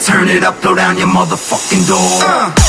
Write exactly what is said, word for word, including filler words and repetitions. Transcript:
turn it up, throw down your motherfucking door. uh.